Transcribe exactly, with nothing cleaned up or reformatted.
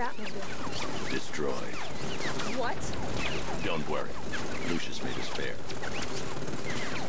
Batmobile? Destroyed. What? Don't worry. Lucius made us fair.